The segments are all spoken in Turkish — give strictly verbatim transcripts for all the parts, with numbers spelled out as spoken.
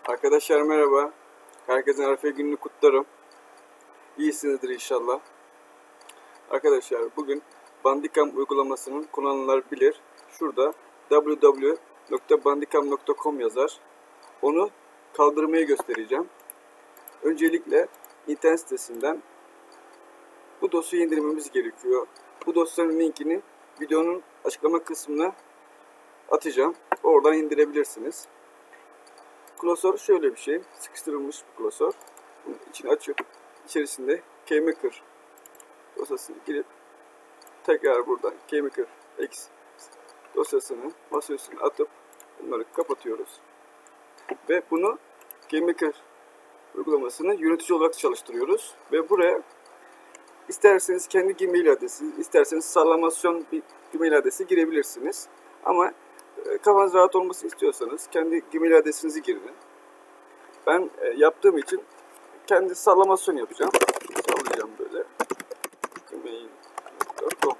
Arkadaşlar merhaba. Herkesin Arife gününü kutlarım. İyisinizdir inşallah. Arkadaşlar bugün Bandicam uygulamasının kullananlar bilir. Şurada w w w nokta bandicam nokta com yazar. Onu kaldırmayı göstereceğim. Öncelikle internet sitesinden bu dosyayı indirmemiz gerekiyor. Bu dosyanın linkini videonun açıklama kısmına atacağım. Oradan indirebilirsiniz. Klasör şöyle bir şey. Sıkıştırılmış bir klasör. Bunun içini açıp içerisinde KMaker dosyasını girip tekrar buradan KMaker X dosyasını masa üstüne atıp bunları kapatıyoruz. Ve bunu KMaker uygulamasını yönetici olarak çalıştırıyoruz. Ve buraya isterseniz kendi Gmail adresi, isterseniz sallamasyon bir Gmail adresi girebilirsiniz. Ama kafanız rahat olmasını istiyorsanız kendi Gmail adresinizi girin. Ben e, yaptığım için kendi sallamasyon yapacağım. Sallayacağım böyle. gmail nokta com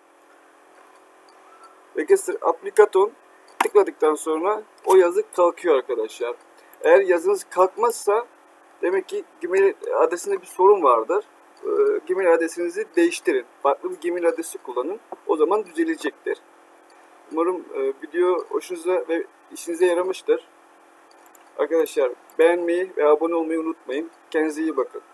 Register Applicaton tıkladıktan sonra o yazı kalkıyor arkadaşlar. Eğer yazınız kalkmazsa demek ki Gmail adresinde bir sorun vardır. E, Gmail adresinizi değiştirin. Farklı bir Gmail adresi kullanın. O zaman düzelecektir. Umarım e, video hoşunuza ve işinize yaramıştır. Arkadaşlar beğenmeyi ve abone olmayı unutmayın. Kendinize iyi bakın.